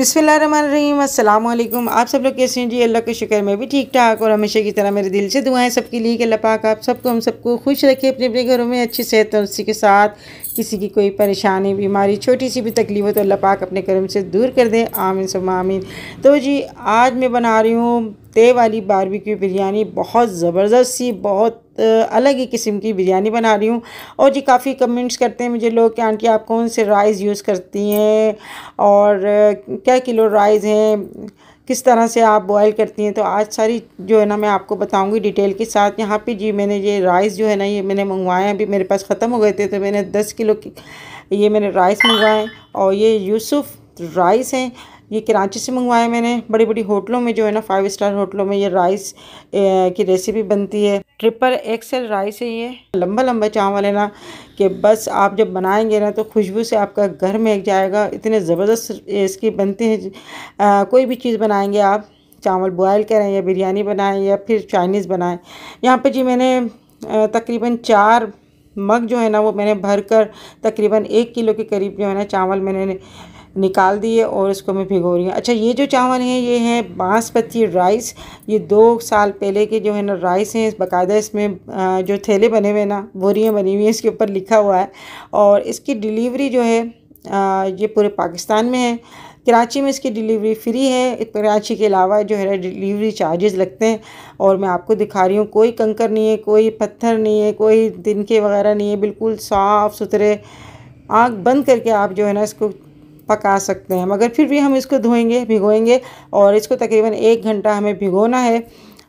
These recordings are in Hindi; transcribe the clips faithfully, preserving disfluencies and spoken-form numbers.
बिस्मिल्लाहिर्रहमानिर्रहीम, अस्सलाम वालेकुम। आप सब लोग कैसे हैं जी? अल्लाह का शुक्र, मैं भी ठीक ठाक और हमेशा की तरह मेरे दिल से दुआएं सबके लिए कि अल्लाह पाक आप सबको हम सबको खुश रखे, अपने अपने घरों में अच्छी सेहत और उसी के साथ किसी की कोई परेशानी बीमारी छोटी सी भी तकलीफ हो तो अल्लाह पाक अपने करम से दूर कर दे, आमीन सुम्मा आमीन। तो जी आज मैं बना रही हूँ तय वाली बारबेक्यू बिरयानी, बहुत ज़बरदस्त सी, बहुत अलग ही किस्म की बिरयानी बना रही हूँ। और जी काफ़ी कमेंट्स करते हैं मुझे लोग कि आंटी आप कौन से राइस यूज़ करती हैं और क्या किलो राइस हैं, किस तरह से आप बॉयल करती हैं। तो आज सारी जो है ना मैं आपको बताऊंगी डिटेल के साथ। यहाँ पे जी मैंने ये राइस जो है ना ये मैंने मंगवाए हैं, अभी मेरे पास ख़त्म हो गए थे तो मैंने दस किलो की ये मैंने राइस मंगवाए। और ये यूसुफ राइस हैं, ये कराची से मंगवाए मैंने। बड़ी बड़ी होटलों में जो है ना फाइव स्टार होटलों में ये राइस की रेसिपी बनती है। ट्रिपल एक्सेल राइस है, ये लंबा लंबा चावल है ना कि बस आप जब बनाएंगे ना तो खुशबू से आपका घर महक जाएगा। इतने ज़बरदस्त इसकी बनते हैं। आ, कोई भी चीज़ बनाएंगे आप, चावल बॉयल करें या बिरयानी बनाएं या फिर चाइनीज़ बनाएं। यहाँ पे जी मैंने तकरीबन चार मग जो है ना वो मैंने भर कर तकरीबन एक किलो के करीब जो है ना चावल मैंने निकाल दिए और इसको मैं भिगो रही हूँ। अच्छा, ये जो चावल हैं ये हैं बासमती राइस। ये दो साल पहले के जो है ना राइस हैं, बाकायदा इसमें जो थैले बने हुए ना, बोरियाँ बनी हुई हैं, इसके ऊपर लिखा हुआ है। और इसकी डिलीवरी जो है ये पूरे पाकिस्तान में है। कराची में इसकी डिलीवरी फ्री है, कराची के अलावा जो है डिलीवरी चार्जेस लगते हैं। और मैं आपको दिखा रही हूँ, कोई कंकर नहीं है, कोई पत्थर नहीं है, कोई तिनके वगैरह नहीं है, बिल्कुल साफ़ सुथरे। आँख बंद करके आप जो है ना इसको पका सकते हैं, मगर फिर भी हम इसको धोएंगे, भिगोएंगे और इसको तकरीबन एक घंटा हमें भिगोना है।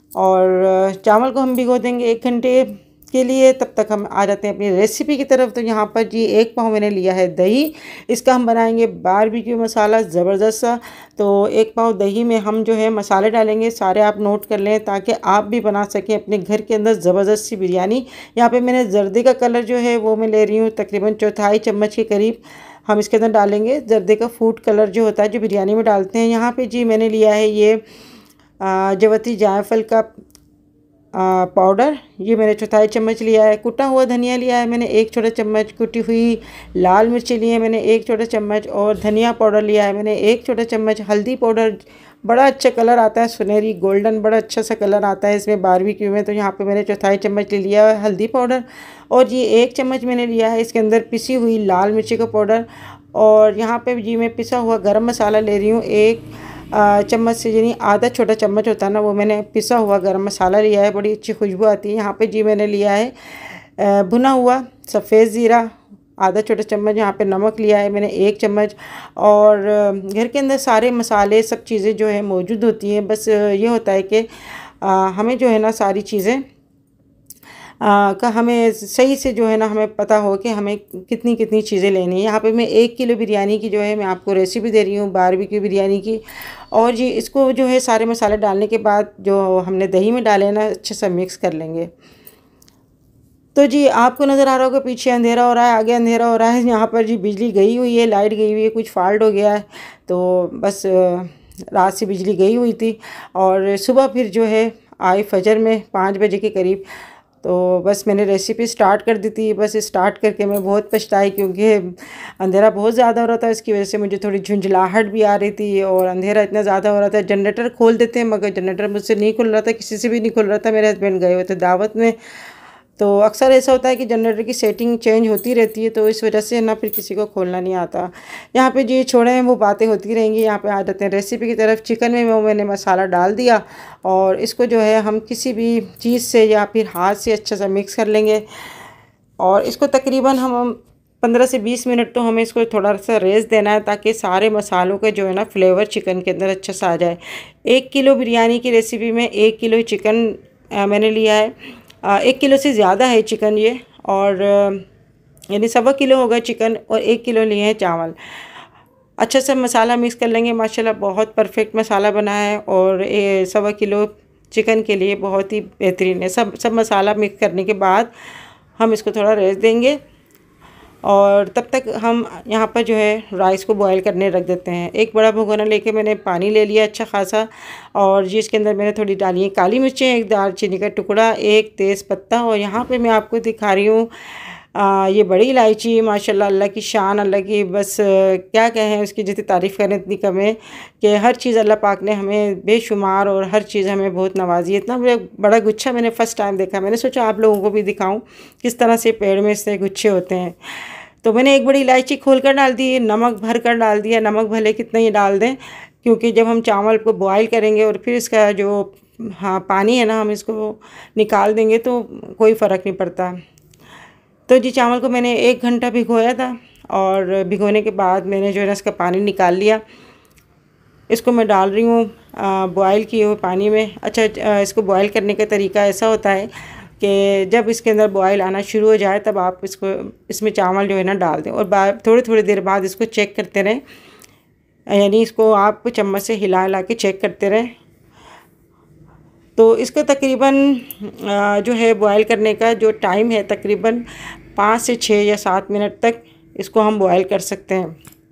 और चावल को हम भिगो देंगे एक घंटे के लिए। तब तक हम आ जाते हैं अपनी रेसिपी की तरफ। तो यहाँ पर जी एक पाव मैंने लिया है दही, इसका हम बनाएंगे बारबेक्यू मसाला ज़बरदस्त सा। तो एक पाव दही में हम जो है मसाले डालेंगे, सारे आप नोट कर लें ताकि आप भी बना सकें अपने घर के अंदर ज़बरदस्त सी बिरयानी। यहाँ पे मैंने जर्दे का कलर जो है वो मैं ले रही हूँ तकरीबन चौथाई चम्मच के करीब हम इसके अंदर डालेंगे। जर्दे का फूड कलर जो होता है जो बिरयानी में डालते हैं। यहाँ पे जी मैंने लिया है ये जवती जायफल का पाउडर, ये मैंने चौथाई चम्मच लिया है। कुटा हुआ धनिया लिया है मैंने एक छोटा चम्मच। कुटी हुई लाल मिर्ची ली है मैंने एक छोटा चम्मच। और धनिया पाउडर लिया है मैंने एक छोटा चम्मच। हल्दी पाउडर, बड़ा अच्छा कलर आता है, सुनहरी गोल्डन बड़ा अच्छा सा कलर आता है इसमें बारबेक्यू में। तो यहाँ पे मैंने चौथाई चम्मच ले लिया है हल्दी पाउडर। और ये एक चम्मच मैंने लिया है इसके अंदर पिसी हुई लाल मिर्ची का पाउडर। और यहाँ पे जी मैं पिसा हुआ गरम मसाला ले रही हूँ, एक चम्मच से यानी आधा छोटा चम्मच होता है ना वो मैंने पिसा हुआ गरम मसाला लिया है, बड़ी अच्छी खुशबू आती है। यहाँ पे जी मैंने लिया है भुना हुआ सफ़ेद ज़ीरा आधा छोटा चम्मच। यहाँ पे नमक लिया है मैंने एक चम्मच। और घर के अंदर सारे मसाले सब चीज़ें जो है मौजूद होती हैं, बस ये होता है कि हमें जो है ना सारी चीज़ें आ, का हमें सही से जो है ना हमें पता हो कि हमें कितनी कितनी चीज़ें लेनी है। यहाँ पे मैं एक किलो बिरयानी की जो है मैं आपको रेसिपी दे रही हूँ बारबेक्यू बिरयानी की। और जी इसको जो है सारे मसाले डालने के बाद जो हमने दही में डाले ना अच्छे से मिक्स कर लेंगे। तो जी आपको नज़र आ रहा होगा पीछे अंधेरा हो रहा है, आगे अंधेरा हो रहा है। यहाँ पर जी बिजली गई हुई है, लाइट गई हुई है, कुछ फॉल्ट हो गया है। तो बस रात से बिजली गई हुई थी और सुबह फिर जो है आई फजर में पाँच बजे के करीब। तो बस मैंने रेसिपी स्टार्ट कर दी थी। बस स्टार्ट करके मैं बहुत पछताई क्योंकि अंधेरा बहुत ज़्यादा हो रहा था, इसकी वजह से मुझे थोड़ी झुंझलाहट भी आ रही थी और अंधेरा इतना ज़्यादा हो रहा था। जनरेटर खोल देते हैं मगर जनरेटर मुझसे नहीं खुल रहा था, किसी से भी नहीं खुल रहा था। मेरे हस्बैंड गए हुए थे दावत में, तो अक्सर ऐसा होता है कि जनरेटर की सेटिंग चेंज होती रहती है, तो इस वजह से ना फिर किसी को खोलना नहीं आता। यहाँ पे जी छोड़े हैं वो बातें होती रहेंगी। यहाँ पे आ जाते हैं रेसिपी की तरफ। चिकन में वो मैंने मसाला डाल दिया और इसको जो है हम किसी भी चीज़ से या फिर हाथ से अच्छा सा मिक्स कर लेंगे। और इसको तकरीबन हम पंद्रह से बीस मिनट तो हमें इसको थोड़ा सा रेस्ट देना है ताकि सारे मसालों का जो है ना फ्लेवर चिकन के अंदर अच्छा सा आ जाए। एक किलो बिरयानी की रेसिपी में एक किलो चिकन मैंने लिया है, एक किलो से ज़्यादा है चिकन ये, और यानी सवा किलो होगा चिकन और एक किलो लिए हैं चावल। अच्छा सा मसाला मिक्स कर लेंगे। माशाल्लाह बहुत परफेक्ट मसाला बना है और ये सवा किलो चिकन के लिए बहुत ही बेहतरीन है। सब सब मसाला मिक्स करने के बाद हम इसको थोड़ा रेस्ट देंगे और तब तक हम यहाँ पर जो है राइस को बॉयल करने रख देते हैं। एक बड़ा भगोना लेके मैंने पानी ले लिया अच्छा खासा और जिसके अंदर मैंने थोड़ी डाली है काली मिर्चें, एक दालचीनी का टुकड़ा, एक तेज़ पत्ता। और यहाँ पे मैं आपको दिखा रही हूँ आ, ये बड़ी इलायची माशाल्लाह अल्लाह की शान, अल्लाह की बस आ, क्या कहें, उसकी जितनी तारीफ़ करें इतनी कम है कि हर चीज़ अल्लाह पाक ने हमें बेशुमार और हर चीज़ हमें बहुत नवाजी है। इतना बड़ा गुच्छा मैंने फ़र्स्ट टाइम देखा। मैंने सोचा आप लोगों को भी दिखाऊं किस तरह से पेड़ में से गुच्छे होते हैं। तो मैंने एक बड़ी इलायची खोल कर डाल दी, नमक भर कर डाल दिया। नमक भले कितना ही डाल दें, क्योंकि जब हम चावल को बॉयल करेंगे और फिर इसका जो हाँ पानी है ना, हम इसको निकाल देंगे तो कोई फ़र्क नहीं पड़ता। तो जी चावल को मैंने एक घंटा भिगोया था और भिगोने के बाद मैंने जो है ना इसका पानी निकाल लिया। इसको मैं डाल रही हूँ बॉयल किए हुए पानी में। अच्छा, इसको बॉयल करने का तरीका ऐसा होता है कि जब इसके अंदर बॉयल आना शुरू हो जाए तब आप इसको इसमें चावल जो है ना डाल दें और थोड़ी थोड़ी देर बाद इसको चेक करते रहें, यानी इसको आप चम्मच से हिला हिला के चेक करते रहें। तो इसको तकरीबन जो है बॉयल करने का जो टाइम है तकरीबन पाँच से छः या सात मिनट तक इसको हम बॉयल कर सकते हैं।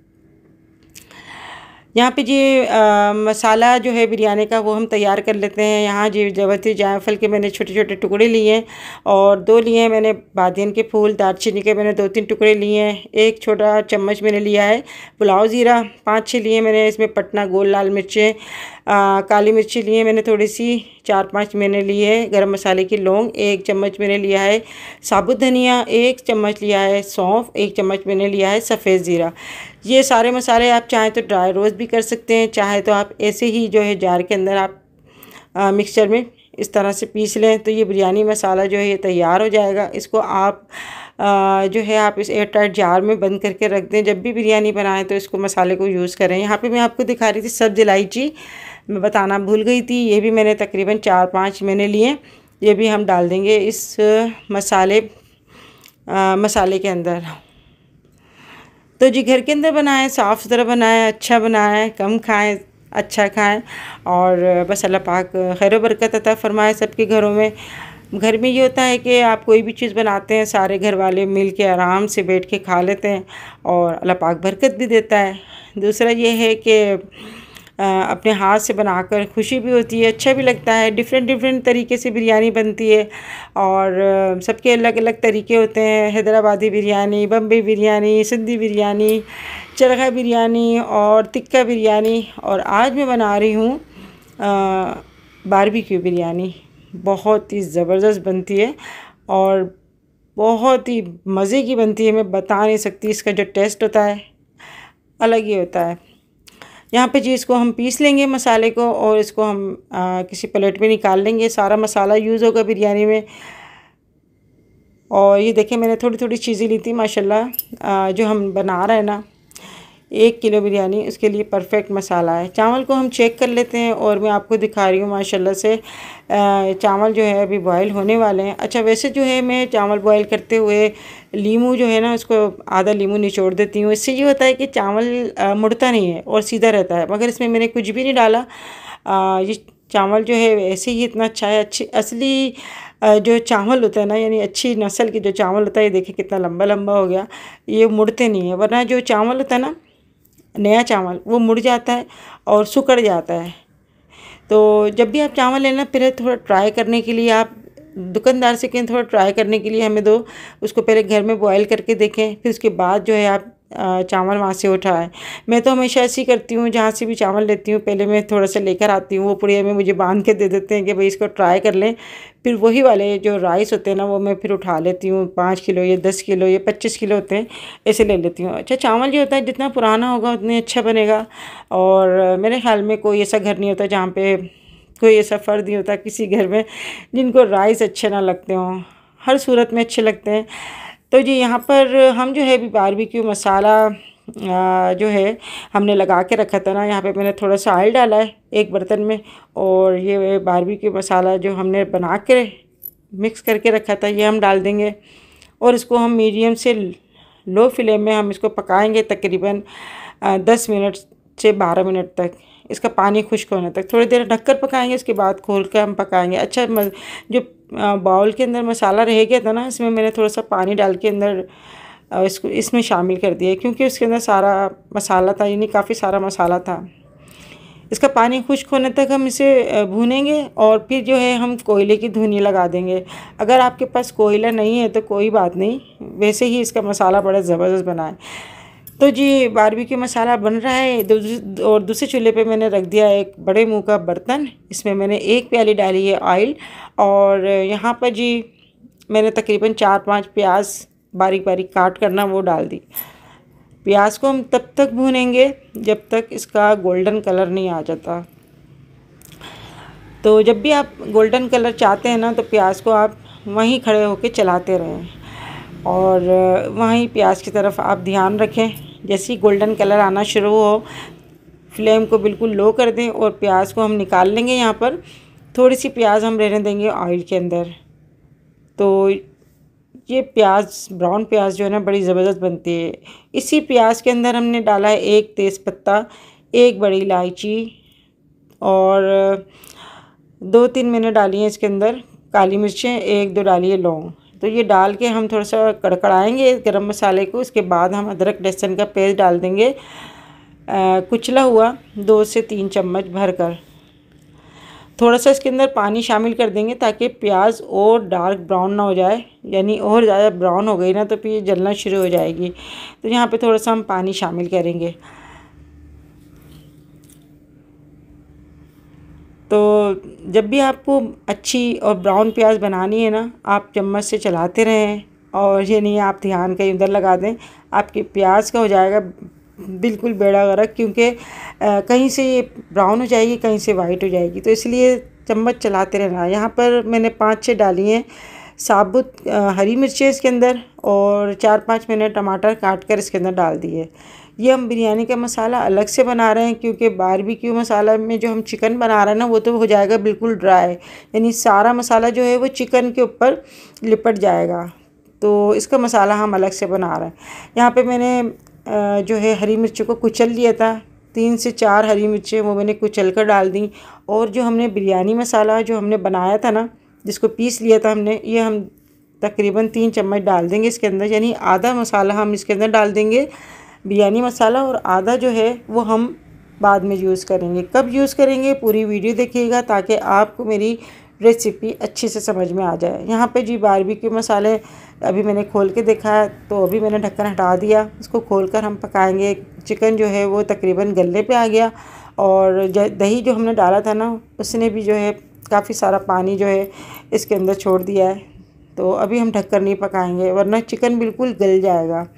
यहाँ पे जी आ, मसाला जो है बिरयानी का वो हम तैयार कर लेते हैं। यहाँ जी जावित्री जायफल के मैंने छोटे छोटे टुकड़े लिए हैं और दो लिए हैं मैंने बादियन के फूल। दालचीनी के मैंने दो तीन टुकड़े लिए हैं। एक छोटा चम्मच मैंने लिया है पुलाव ज़ीरा। पाँच छः लिए मैंने इसमें पटना गोल लाल मिर्चें, काली मिर्ची लिए मैंने थोड़ी सी। चार पांच मैंने लिए है गरम मसाले की लौंग। एक चम्मच मैंने लिया है साबुत धनिया। एक चम्मच लिया है सौंफ। एक चम्मच मैंने लिया है सफ़ेद ज़ीरा। ये सारे मसाले आप चाहें तो ड्राई रोस्ट भी कर सकते हैं, चाहे तो आप ऐसे ही जो है जार के अंदर आप आ, मिक्सचर में इस तरह से पीस लें तो ये बिरयानी मसाला जो है ये तैयार हो जाएगा। इसको आप आ, जो है आप इस एयर टाइट जार में बंद करके रख दें। जब भी बिरयानी बनाएं तो इसको मसाले को यूज़ करें। यहाँ पे मैं आपको दिखा रही थी सब्ज़ इलायची, मैं बताना भूल गई थी। ये भी मैंने तकरीबन चार पाँच मैंने लिए। ये भी हम डाल देंगे इस मसाले आ, मसाले के अंदर। तो जी घर के अंदर बनाएं, साफ़ सुथरा बनाएं, अच्छा बनाएं, कम खाएं, अच्छा खाएं और बस अल्लाह पाक खैर बरकत अता फ़रमाए सबके घरों में। घर में ये होता है कि आप कोई भी चीज़ बनाते हैं सारे घर वाले मिल के आराम से बैठ के खा लेते हैं और अल्लाह पाक बरकत भी देता है। दूसरा ये है कि अपने हाथ से बनाकर खुशी भी होती है, अच्छा भी लगता है। डिफरेंट डिफरेंट तरीके से बिरयानी बनती है और सबके अलग अलग तरीके होते हैं। हैदराबादी बिरयानी, बम्बई बिरयानी, सिंधी बिरयानी, चरखा बिरयानी और टिक्का बिरयानी। और आज मैं बना रही हूँ बारबेक्यू बिरयानी। बहुत ही ज़बरदस्त बनती है और बहुत ही मज़े की बनती है। मैं बता नहीं सकती, इसका जो टेस्ट होता है अलग ही होता है। यहाँ पे जी इसको हम पीस लेंगे मसाले को और इसको हम आ, किसी प्लेट में निकाल लेंगे। सारा मसाला यूज़ होगा बिरयानी में। और ये देखें मैंने थोड़ी थोड़ी चीज़ें ली थी माशाल्लाह। जो हम बना रहे हैं ना एक किलो बिरयानी, उसके लिए परफेक्ट मसाला है। चावल को हम चेक कर लेते हैं और मैं आपको दिखा रही हूँ माशाल्लाह से चावल जो है अभी बॉयल होने वाले हैं। अच्छा, वैसे जो है मैं चावल बॉयल करते हुए लीमू जो है ना उसको आधा लीमू निचोड़ देती हूँ। इससे ये होता है कि चावल मुड़ता नहीं है और सीधा रहता है। मगर इसमें मैंने कुछ भी नहीं डाला। आ, ये चावल जो है वैसे ही इतना अच्छा है। अच्छी असली जो चावल होता है ना, यानी अच्छी नस्ल की जो चावल होता है, ये देखिए कितना लंबा लंबा हो गया, ये मुड़ते नहीं है। वरना जो चावल होता है ना नया चावल वो मुड़ जाता है और सुकड़ जाता है। तो जब भी आप चावल लेना पहले थोड़ा ट्राई करने के लिए आप दुकानदार से कहें, थोड़ा ट्राई करने के लिए हमें दो, उसको पहले घर में बॉयल करके देखें, फिर उसके बाद जो है आप चावल वहाँ से उठाएं। मैं तो हमेशा ऐसी करती हूँ, जहाँ से भी चावल लेती हूँ पहले मैं थोड़ा सा लेकर आती हूँ। वो पुड़िया में मुझे बांध के दे देते हैं कि भाई इसको ट्राई कर लें। फिर वही वाले जो राइस होते हैं ना वो मैं फिर उठा लेती हूँ। पाँच किलो या दस किलो या पच्चीस किलो होते हैं, ऐसे ले लेती हूँ। अच्छा, चावल जो होता है जितना पुराना होगा उतने अच्छा बनेगा। और मेरे ख्याल में कोई ऐसा घर नहीं होता जहाँ पे कोई ऐसा फ़र्द नहीं होता किसी घर में जिनको राइस अच्छे ना लगते हों। हर सूरत में अच्छे लगते हैं। तो जी यहाँ पर हम जो है अभी बारबेक्यू मसाला जो है हमने लगा के रखा था ना, यहाँ पे मैंने थोड़ा सा ऑयल डाला है एक बर्तन में और ये बारबेक्यू मसाला जो हमने बना के मिक्स करके रखा था ये हम डाल देंगे और इसको हम मीडियम से लो फ्लेम में हम इसको पकाएंगे तकरीबन दस मिनट से बारह मिनट तक। इसका पानी खुश्क होने तक थोड़ी देर ढककर पकाएंगे, उसके बाद खोल कर हम पकाएंगे। अच्छा, जो बाउल के अंदर मसाला रह गया था ना, इसमें मैंने थोड़ा सा पानी डाल के अंदर इसको इसमें शामिल कर दिया क्योंकि उसके अंदर सारा मसाला था, यानी काफ़ी सारा मसाला था। इसका पानी खुश्क होने तक हम इसे भूनेंगे और फिर जो है हम कोयले की धुनी लगा देंगे। अगर आपके पास कोयला नहीं है तो कोई बात नहीं, वैसे ही इसका मसाला बड़ा ज़बरदस्त बना है। तो जी बारबेक्यू मसाला बन रहा है और दूसरे चूल्हे पे मैंने रख दिया एक बड़े मुंह का बर्तन। इसमें मैंने एक प्याली डाली है ऑयल और यहाँ पर जी मैंने तकरीबन चार पाँच प्याज बारीक बारीक काट करना वो डाल दी। प्याज को हम तब तक भूनेंगे जब तक इसका गोल्डन कलर नहीं आ जाता। तो जब भी आप गोल्डन कलर चाहते हैं ना तो प्याज को आप वहीं खड़े होकर चलाते रहें और वहीं प्याज की तरफ आप ध्यान रखें। जैसे ही गोल्डन कलर आना शुरू हो फ्लेम को बिल्कुल लो कर दें और प्याज को हम निकाल लेंगे। यहाँ पर थोड़ी सी प्याज हम रहने देंगे ऑयल के अंदर। तो ये प्याज ब्राउन प्याज जो है ना बड़ी ज़बरदस्त बनती है। इसी प्याज के अंदर हमने डाला है एक तेज़पत्ता, एक बड़ी इलायची और दो तीन मैंने डाली हैं इसके अंदर काली मिर्चें, एक दो डाली है लौंग। तो ये डाल के हम थोड़ा सा कड़कड़ाएंगे गरम मसाले को। इसके बाद हम अदरक लहसुन का पेस्ट डाल देंगे कुचला हुआ दो से तीन चम्मच भर कर। थोड़ा सा इसके अंदर पानी शामिल कर देंगे ताकि प्याज और डार्क ब्राउन ना हो जाए, यानी और ज़्यादा ब्राउन हो गई ना तो फिर ये जलना शुरू हो जाएगी। तो यहाँ पे थोड़ा सा हम पानी शामिल करेंगे। तो जब भी आपको अच्छी और ब्राउन प्याज बनानी है ना आप चम्मच से चलाते रहें और ये नहीं आप ध्यान कहीं उधर लगा दें, आपकी प्याज का हो जाएगा बिल्कुल बेड़ा गर्क, क्योंकि कहीं से ये ब्राउन हो जाएगी कहीं से वाइट हो जाएगी। तो इसलिए चम्मच चलाते रहना। यहाँ पर मैंने पाँच छः डाली हैं साबुत हरी मिर्चें इसके अंदर और चार पांच मैंने टमाटर काट कर इसके अंदर डाल दिए। ये हम बिरयानी का मसाला अलग से बना रहे हैं क्योंकि बारबेक्यू मसाला में जो हम चिकन बना रहे हैं ना वो तो हो जाएगा बिल्कुल ड्राई, यानी सारा मसाला जो है वो चिकन के ऊपर लिपट जाएगा। तो इसका मसाला हम अलग से बना रहे हैं। यहाँ पे मैंने जो है हरी मिर्च को कुचल लिया था, तीन से चार हरी मिर्चें वो मैंने कुचल कर डाल दी। और जो हमने बिरयानी मसाला जो हमने बनाया था ना, जिसको पीस लिया था हमने, ये हम तकरीबन तीन चम्मच डाल देंगे इसके अंदर, यानी आधा मसाला हम इसके अंदर डाल देंगे बिरयानी मसाला और आधा जो है वो हम बाद में यूज़ करेंगे। कब यूज़ करेंगे पूरी वीडियो देखिएगा ताकि आपको मेरी रेसिपी अच्छे से समझ में आ जाए। यहाँ पे जी बारबेक्यू मसाले अभी मैंने खोल के देखा है तो अभी मैंने ढक्कन हटा दिया। इसको खोलकर हम पकाएंगे। चिकन जो है वो तकरीबन गलने पे आ गया और दही जो हमने डाला था ना उसने भी जो है काफ़ी सारा पानी जो है इसके अंदर छोड़ दिया है। तो अभी हम ढककर नहीं पकाएंगे वरना चिकन बिल्कुल गल जाएगा।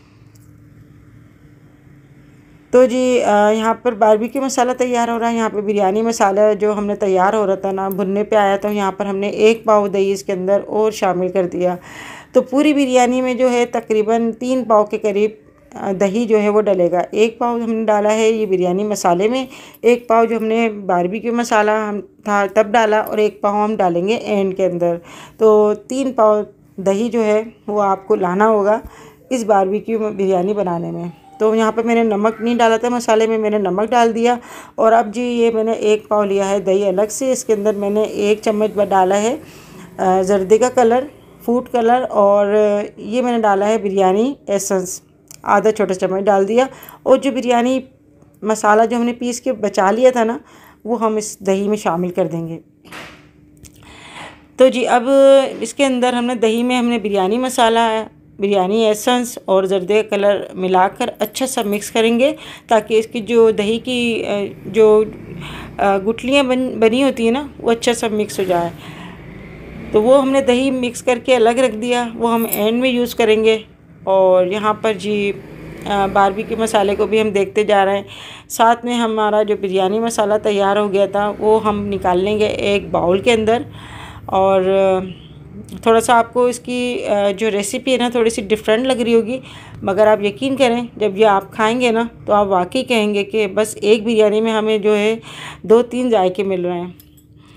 तो जी यहाँ पर बारबेक्यू मसाला तैयार हो रहा है। यहाँ पे बिरयानी मसाला जो हमने तैयार हो रहा था ना भुनने पे आया, तो यहाँ पर हमने एक पाव दही इसके अंदर और शामिल कर दिया। तो पूरी बिरयानी में जो है तकरीबन तीन पाव के करीब दही जो है वो डलेगा। एक पाव हमने डाला है ये बिरयानी मसाले में, एक पाव जो हमने बारबेक्यू मसाला हम था तब डाला और एक पाव हम डालेंगे एंड के अंदर। तो तीन पाव दही जो है वो आपको लाना होगा इस बारबेक्यू बिरयानी बनाने में। तो यहाँ पे मैंने नमक नहीं डाला था मसाले में, मैंने नमक डाल दिया। और अब जी ये मैंने एक पाव लिया है दही अलग से, इसके अंदर मैंने एक चम्मच डाला है जर्दे का कलर, फूड कलर, और ये मैंने डाला है बिरयानी एसेंस, आधा छोटा चम्मच डाल दिया। और जो बिरयानी मसाला जो हमने पीस के बचा लिया था ना वो हम इस दही में शामिल कर देंगे। तो जी अब इसके अंदर हमने दही में हमने बिरयानी मसाला, बिरयानी एसेंस और जर्दे का कलर मिलाकर अच्छा सा मिक्स करेंगे ताकि इसकी जो दही की जो गुठलियाँ बन बनी होती है ना वो अच्छा सा मिक्स हो जाए। तो वो हमने दही मिक्स करके अलग रख दिया, वो हम एंड में यूज़ करेंगे। और यहाँ पर जी बारबेक्यू मसाले को भी हम देखते जा रहे हैं। साथ में हमारा जो बिरयानी मसाला तैयार हो गया था वो हम निकाल लेंगे एक बाउल के अंदर। और थोड़ा सा आपको इसकी जो रेसिपी है ना थोड़ी सी डिफरेंट लग रही होगी, मगर आप यकीन करें जब ये आप खाएंगे ना तो आप वाकई कहेंगे कि बस एक बिरयानी में हमें जो है दो तीन जायके मिल रहे हैं।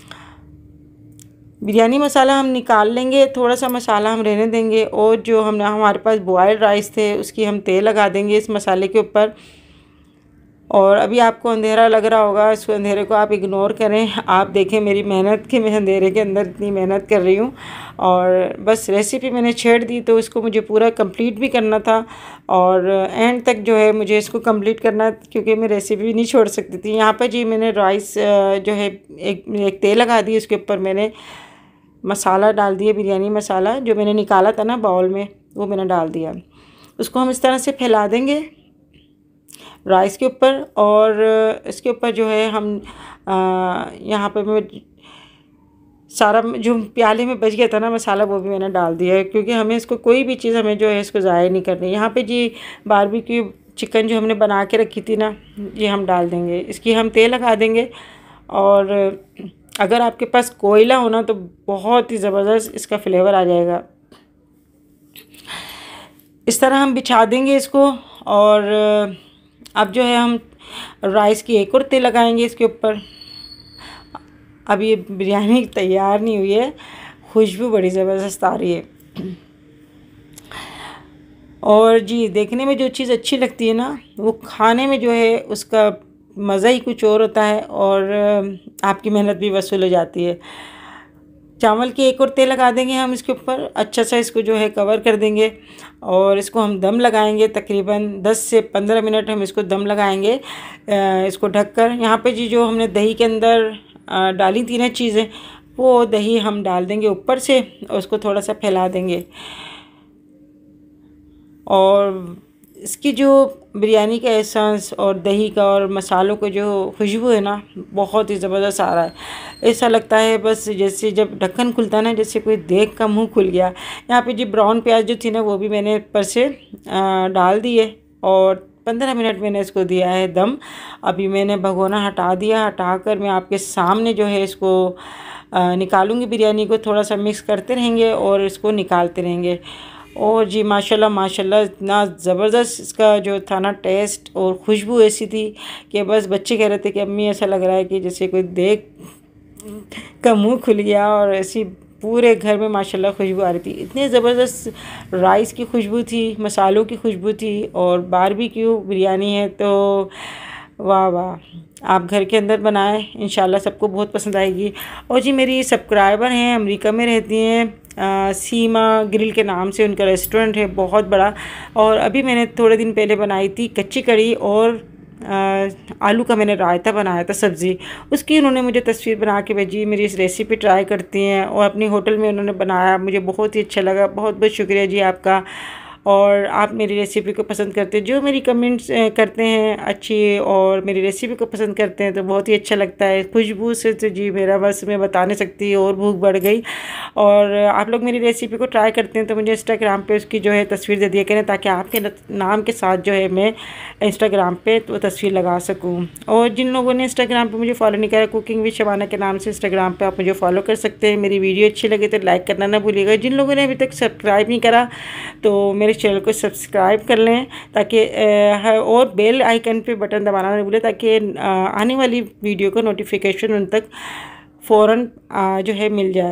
बिरयानी मसाला हम निकाल लेंगे, थोड़ा सा मसाला हम रहने देंगे और जो हमने हमारे पास बॉयल्ड राइस थे उसकी हम तेल लगा देंगे इस मसाले के ऊपर। और अभी आपको अंधेरा लग रहा होगा, इसको अंधेरे को आप इग्नोर करें। आप देखें मेरी मेहनत कि मैं अंधेरे के अंदर इतनी मेहनत कर रही हूँ। और बस रेसिपी मैंने छेड़ दी तो इसको मुझे पूरा कंप्लीट भी करना था और एंड तक जो है मुझे इसको कंप्लीट करना, क्योंकि मैं रेसिपी नहीं छोड़ सकती थी। यहाँ पर जी मैंने राइस जो है एक एक तेल लगा दी, उसके ऊपर मैंने मसाला डाल दिया, बिरयानी मसाला जो मैंने निकाला था ना बाउल में, वो मैंने डाल दिया। उसको हम इस तरह से फैला देंगे राइस के ऊपर। और इसके ऊपर जो है हम यहाँ पे मैं सारा जो प्याले में बच गया था ना मसाला, वो भी मैंने डाल दिया है, क्योंकि हमें इसको कोई भी चीज़ हमें जो है इसको ज़ाया नहीं करनी। यहाँ पे जी बारबेक्यू चिकन जो हमने बना के रखी थी ना, ये हम डाल देंगे, इसकी हम तेल लगा देंगे। और अगर आपके पास कोयला होना तो बहुत ही ज़बरदस्त इसका फ्लेवर आ जाएगा। इस तरह हम बिछा देंगे इसको। और अब जो है हम राइस की एक और तेल लगाएंगे इसके ऊपर। अब ये बिरयानी तैयार नहीं हुई है, खुशबू बड़ी ज़बरदस्त आ रही है। और जी देखने में जो चीज़ अच्छी लगती है ना, वो खाने में जो है उसका मज़ा ही कुछ और होता है और आपकी मेहनत भी वसूल हो जाती है। चावल की एक और तेल लगा देंगे हम इसके ऊपर, अच्छा सा इसको जो है कवर कर देंगे और इसको हम दम लगाएंगे। तकरीबन दस से पंद्रह मिनट हम इसको दम लगाएंगे इसको ढककर। यहाँ पे जी जो हमने दही के अंदर डाली थी ना चीज़ें, वो दही हम डाल देंगे ऊपर से और उसको थोड़ा सा फैला देंगे। और इसकी जो बिरयानी का एहसास और दही का और मसालों का जो खुशबू है ना, बहुत ही ज़बरदस्त आ रहा है। ऐसा लगता है बस जैसे जब ढक्कन खुलता है ना, जैसे कोई देख का मुंह खुल गया। यहाँ पे जी ब्राउन प्याज जो थी ना, वो भी मैंने ऊपर से डाल दिए और पंद्रह मिनट मैंने इसको दिया है दम। अभी मैंने भगोना हटा दिया, हटा कर मैं आपके सामने जो है इसको निकालूँगी। बिरयानी को थोड़ा सा मिक्स करते रहेंगे और इसको निकालते रहेंगे। और जी माशाल्लाह माशाल्लाह इतना ज़बरदस्त इसका जो था ना टेस्ट और खुशबू ऐसी थी कि बस बच्चे कह रहे थे कि अम्मी ऐसा लग रहा है कि जैसे कोई देख का मुंह खुल गया। और ऐसी पूरे घर में माशाल्लाह खुशबू आ रही थी। इतनी ज़बरदस्त राइस की खुशबू थी, मसालों की खुशबू थी और बारबेक्यू बिरयानी है तो वाह वाह। आप घर के अंदर बनाएं, इंशाल्लाह सबको बहुत पसंद आएगी। और जी मेरी सब्सक्राइबर हैं, अमेरिका में रहती हैं, आ, सीमा ग्रिल के नाम से उनका रेस्टोरेंट है बहुत बड़ा। और अभी मैंने थोड़े दिन पहले बनाई थी कच्ची कड़ी और आ, आलू का मैंने रायता बनाया था सब्ज़ी, उसकी उन्होंने मुझे तस्वीर बना के भेजी। मेरी इस रेसिपी ट्राई करती हैं और अपनी होटल में उन्होंने बनाया, मुझे बहुत ही अच्छा लगा। बहुत बहुत शुक्रिया जी आपका। और आप मेरी रेसिपी को पसंद करते हैं, जो मेरी कमेंट्स करते हैं अच्छी और मेरी रेसिपी को पसंद करते हैं तो बहुत ही अच्छा लगता है। खुशबू से तो जी मेरा बस मैं बता नहीं सकती, और भूख बढ़ गई। और आप लोग मेरी रेसिपी को ट्राई करते हैं तो मुझे इंस्टाग्राम पे उसकी जो है तस्वीर दे दिया करें, ताकि आपके नाम के साथ जो है मैं इंस्टाग्राम पे वो तस्वीर लगा सकूँ। और जिन लोगों ने इंस्टाग्राम पर मुझे फॉलो नहीं करा, कुकिंग विद शबाना के नाम से इंस्टाग्राम पर आप मुझे फॉलो कर सकते हैं। मेरी वीडियो अच्छी लगे तो लाइक करना ना भूलिएगा। जिन लोगों ने अभी तक सब्सक्राइब नहीं करा तो मेरे चैनल को सब्सक्राइब कर लें, ताकि और बेल आइकन पे बटन दबाना नहीं भूलें, ताकि आने वाली वीडियो का नोटिफिकेशन उन तक फ़ौरन जो है मिल जाए।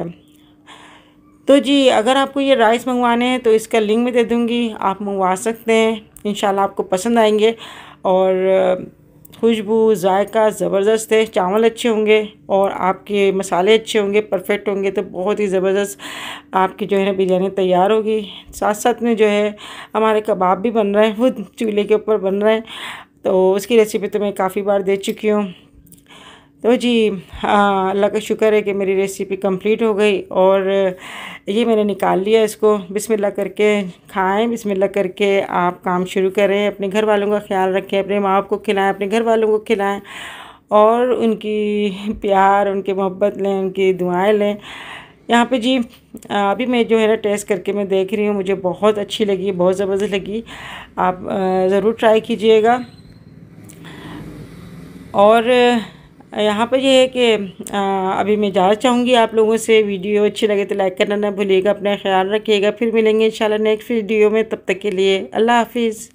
तो जी अगर आपको ये राइस मंगवाने हैं तो इसका लिंक मैं दे दूँगी, आप मंगवा सकते हैं। इंशाल्लाह आपको पसंद आएंगे। और खुशबू जायका ज़बरदस्त है, चावल अच्छे होंगे और आपके मसाले अच्छे होंगे, परफेक्ट होंगे तो बहुत ही ज़बरदस्त आपकी जो है ना बिरयानी तैयार होगी। साथ साथ में जो है हमारे कबाब भी बन रहे हैं, वो चूल्हे के ऊपर बन रहे हैं, तो उसकी रेसिपी तो मैं काफ़ी बार दे चुकी हूँ। तो जी हाँ, अल्लाह का शुक्र है कि मेरी रेसिपी कंप्लीट हो गई और ये मैंने निकाल लिया। इसको बिस्मिल्लाह करके खाएं, बिस्मिल्लाह करके आप काम शुरू करें। अपने घर वालों का ख्याल रखें, अपने माँ बाप को खिलाएं, अपने घर वालों को खिलाएं और उनकी प्यार, उनकी मोहब्बत लें, उनकी दुआएं लें। यहाँ पे जी अभी मैं जो है ना टेस्ट करके मैं देख रही हूँ, मुझे बहुत अच्छी लगी, बहुत ज़बरदस्त लगी। आप ज़रूर ट्राई कीजिएगा। और यहाँ पर ये है कि अभी मैं जाना चाहूँगी आप लोगों से। वीडियो अच्छी लगे तो लाइक करना ना भूलिएगा, अपना ख्याल रखिएगा। फिर मिलेंगे इंशाल्लाह नेक्स्ट वीडियो में, तब तक के लिए अल्लाह हाफिज़।